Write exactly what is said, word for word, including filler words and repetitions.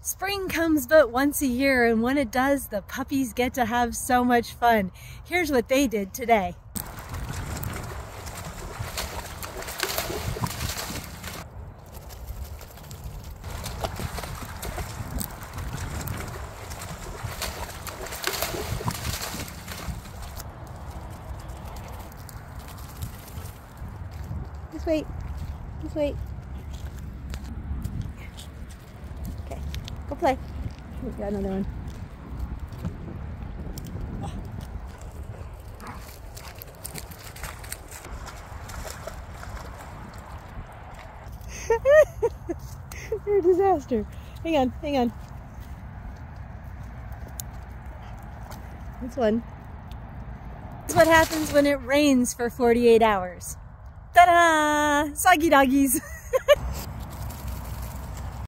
Spring comes but once a year, and when it does, the puppies get to have so much fun. Here's what they did today. Just wait. Just wait. Okay, go play. We got another one. You're a disaster. Hang on, hang on. That's one. This is what happens when it rains for forty-eight hours. Ta-da! Soggy doggies!